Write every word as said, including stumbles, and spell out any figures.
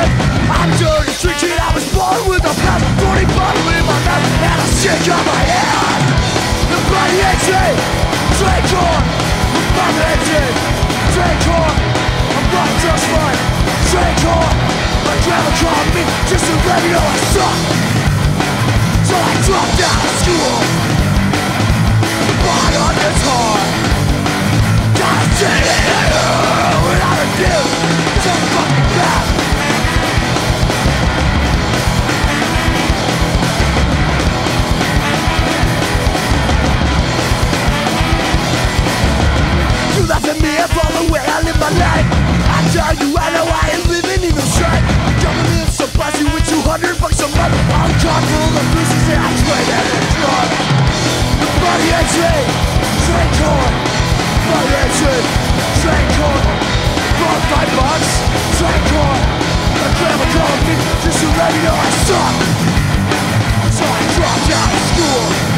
kid. I'm dirty street kid, I was born with a past forty bottle in my mouth and a stick on my hand. The body engine, drink on, the mom engine, drink on. I'm not just fine, drink on. My grandma called me just to let me know I suck. So I dropped out of school. The bottom on this hard. Gotta take it without a deal. So fucking bad. You laugh at me for the way I live my life. I tell you I know I ain't living even straight. Government supplies you with two hundred bucks a month. I'm car full of bruises and I trade at a drug. The body engine, train corn. Body engine, train corn. For five bucks, train corn. My grandma called me just to let me know I suck. So I dropped out of school.